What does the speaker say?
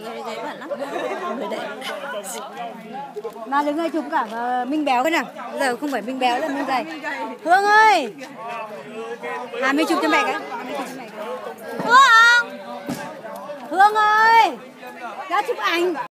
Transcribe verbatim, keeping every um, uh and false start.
giấy bẩn lắm. Người đẹp. Mà đứng đây chụp cả Minh Béo cái nào. Bây giờ không phải Minh Béo là Minh Dày. Hương ơi. À mình chụp cho mẹ cái. Hương. Hương ơi. Ra chụp ảnh.